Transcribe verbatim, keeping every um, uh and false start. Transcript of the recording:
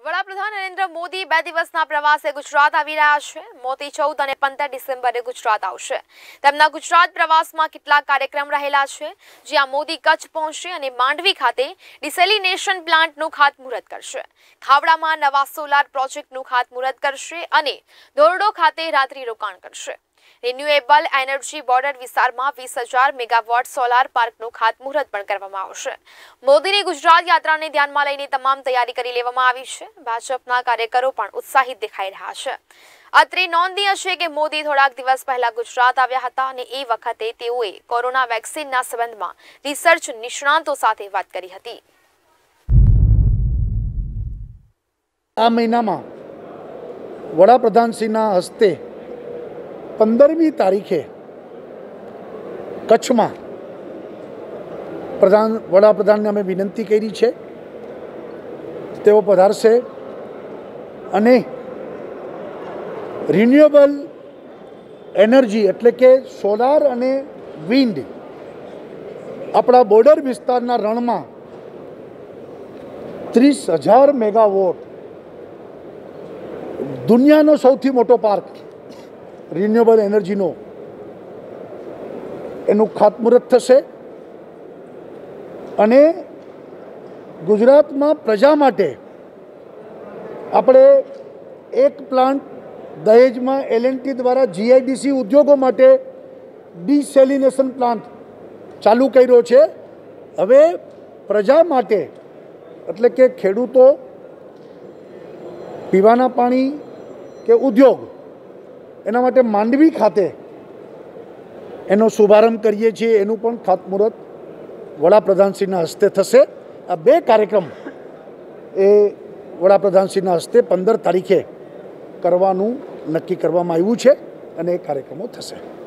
વડાપ્રધાન નરેન્દ્ર મોદી બે દિવસના પ્રવાસે ગુજરાત આવી રહ્યા છે। મોદી ચૌદ અને પંદર ડિસેમ્બરે ગુજરાત આવશે। તેમના ગુજરાત પ્રવાસમાં કેટલાક કાર્યક્રમ રહેલા છે, જ્યાં મોદી કચ્છ પહોંચશે અને માંડવી ખાતે ડિસેલિનેશન પ્લાન્ટનું ખાતમુહૂર્ત કરશે। ખાવડામાં નવા સોલાર પ્રોજેક્ટનું ખાતમુહૂર્ત કરશે અને ધોરડો ખાતે રાત્રિ રોકાણ કરશે। રિન્યુએબલ એનર્જી બોર્ડર વિસ્તારમાં વીસ હજાર મેગાવોટ સોલાર પાર્કનું ખાતમુહૂર્ત પણ કરવામાં આવશે। મોદીની ગુજરાત યાત્રાને ધ્યાનમાં લઈને તમામ તૈયારી કરી લેવામાં આવી છે। ભાજપના કાર્યકરો પણ ઉત્સાહિત દેખાઈ રહ્યા છે। અત્રે નોંધનીય છે કે મોદી થોડાક દિવસ પહેલા ગુજરાત આવ્યા હતા અને એ વખતે તેઓએ કોરોના વેક્સિનના સંબંધમાં રિસર્ચ નિષ્ણાંતો સાથે વાત કરી હતી। આ મહિનામાં વડાપ્રધાનશ્રીના હસ્તે पंद्रहमी तारीखे कच्छ में प्रधान वडाप्रधान ने अमे विनंती करी है तेओ पधारशे अने रिन्युएबल एनर्जी एटले के सोलार अने विंड अपना बॉर्डर विस्तारना रण में तीस हजार मेगावोट दुनियानो सौथी मोटो पार्क रिन्युएबल एनर्जी नो एनु खातमुहूर्त थशे अने गुजरात में प्रजा माटे आपणे एक प्लांट दहेज में एल एन टी द्वारा जी आई डी सी उद्योगों माटे डिसेलिनेशन प्लांट चालू कर्यो छे। हवे प्रजा माटे एटले के खेडूतो पीवाना पाणी के उद्योग एना माटे मांडवी खाते एनो शुभारंभ करीए छीए। एनु पण खातमुहूर्त वडाप्रधानश्रीना हस्ते थशे। आ बे कार्यक्रम ए वडाप्रधानश्रीना हस्ते पंदर तारीखे करवानुं नक्की करवामां आव्युं छे अने ए कार्यक्रमो थशे।